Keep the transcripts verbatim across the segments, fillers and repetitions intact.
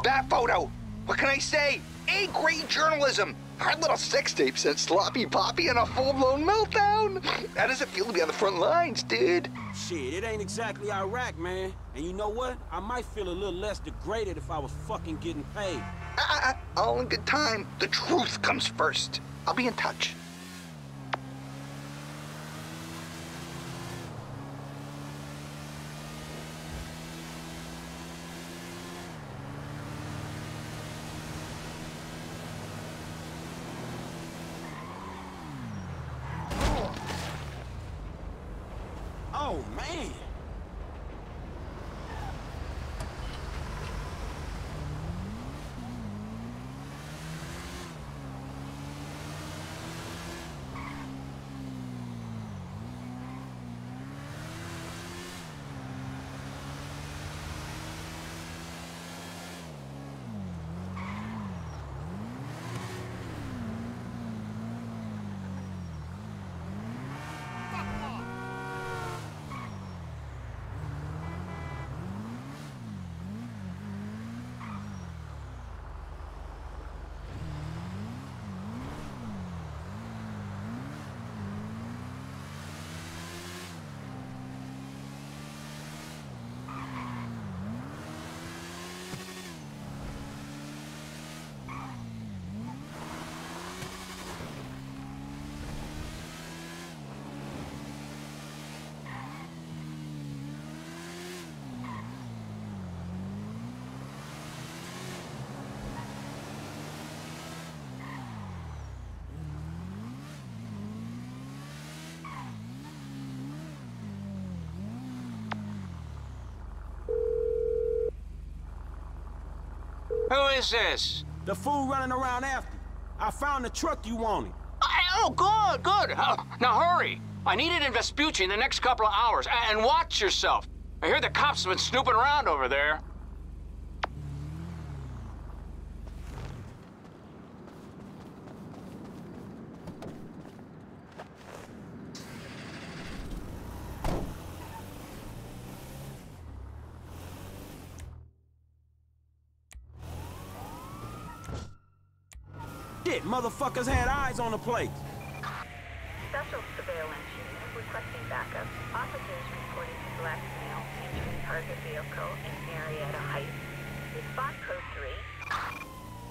that photo. What can I say? A-grade journalism. Our little sex tape sent Sloppy Poppy in a full-blown meltdown. How does it feel to be on the front lines, dude? Shit, it ain't exactly Iraq, man. And you know what? I might feel a little less degraded if I was fucking getting paid. Ah, all in good time. The truth comes first. I'll be in touch. Oh, man. Who is this? The fool running around after you. I found the truck you wanted. Oh, good, good. Uh, now hurry. I need it in Vespucci in the next couple of hours. And watch yourself. I hear the cops have been snooping around over there. Shit, motherfuckers had eyes on the place. Special surveillance unit requesting backup. Officers reporting a black male entering target vehicle in Marietta Heights. Respond code three.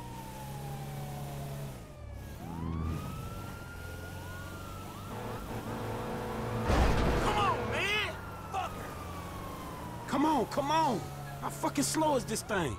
Come on, man! Fucker! Come on, come on! How fucking slow is this thing?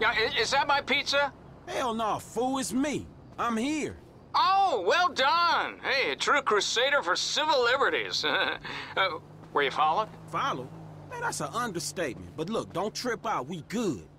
Yeah, i- is that my pizza? Hell no, fool, it's me. I'm here. Oh, well done. Hey, a true crusader for civil liberties. uh, were you followed? Follow? Man, that's an understatement. But look, don't trip out. We good.